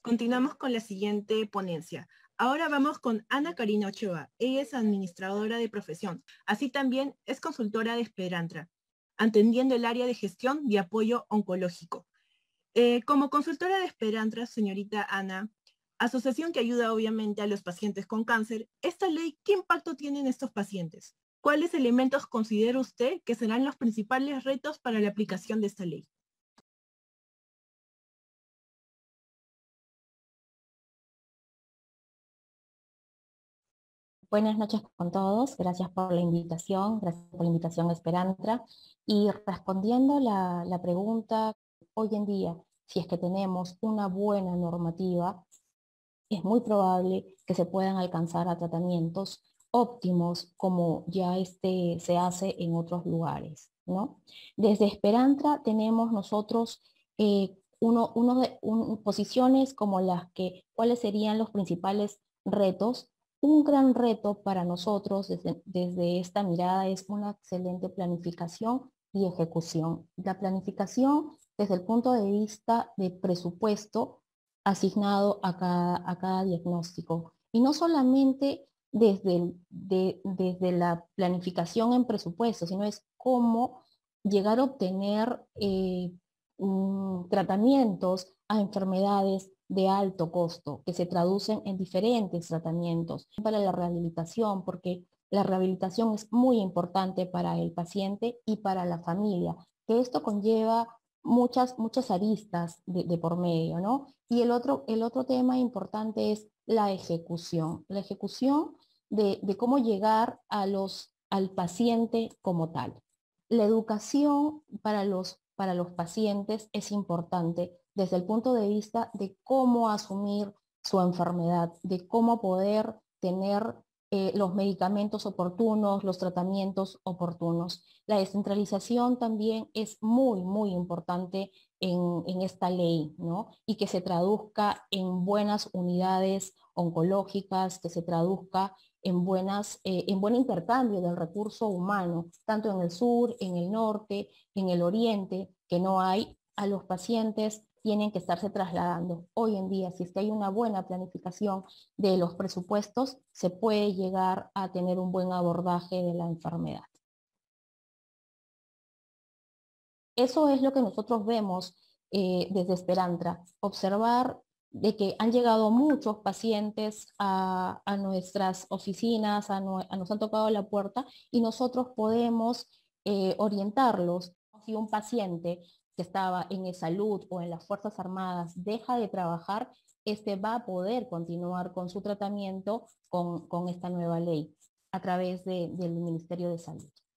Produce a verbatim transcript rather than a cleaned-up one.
Continuamos con la siguiente ponencia. Ahora vamos con Ana Karina Ochoa. Ella es administradora de profesión. Así también es consultora de Esperantra, atendiendo el área de gestión y apoyo oncológico. Eh, como consultora de Esperantra, señorita Ana, asociación que ayuda obviamente a los pacientes con cáncer, ¿esta ley qué impacto tiene en estos pacientes? ¿Cuáles elementos considera usted que serán los principales retos para la aplicación de esta ley? Buenas noches con todos, gracias por la invitación, gracias por la invitación a Esperantra. Y respondiendo la, la pregunta, hoy en día, si es que tenemos una buena normativa, es muy probable que se puedan alcanzar a tratamientos óptimos como ya este se hace en otros lugares, ¿no? Desde Esperantra tenemos nosotros eh, uno, uno de, un, posiciones como las que, cuáles serían los principales retos. Un gran reto para nosotros desde, desde esta mirada es una excelente planificación y ejecución. La planificación desde el punto de vista de presupuesto asignado a cada, a cada diagnóstico. Y no solamente desde, el, de, desde la planificación en presupuesto, sino es cómo llegar a obtener eh, um, tratamientos a enfermedades de alto costo, que se traducen en diferentes tratamientos para la rehabilitación, porque la rehabilitación es muy importante para el paciente y para la familia, que esto conlleva muchas, muchas aristas de, de por medio, ¿no? Y el otro, el otro tema importante es la ejecución, la ejecución de, de cómo llegar a los, al paciente como tal. La educación para los, para los pacientes es importante desde el punto de vista de cómo asumir su enfermedad, de cómo poder tener eh, los medicamentos oportunos, los tratamientos oportunos. La descentralización también es muy, muy importante en, en esta ley, ¿no? Y que se traduzca en buenas unidades oncológicas, que se traduzca en, buenas, eh, en buen intercambio del recurso humano, tanto en el sur, en el norte, en el oriente, que no hay. A los pacientes tienen que estarse trasladando. Hoy en día, si es que hay una buena planificación de los presupuestos, se puede llegar a tener un buen abordaje de la enfermedad. Eso es lo que nosotros vemos eh, desde Esperantra, observar de que han llegado muchos pacientes a, a nuestras oficinas, a, no, a nos han tocado la puerta y nosotros podemos eh, orientarlos. Si un paciente que estaba en salud o en las Fuerzas Armadas deja de trabajar, este va a poder continuar con su tratamiento con, con esta nueva ley a través de, del Ministerio de Salud.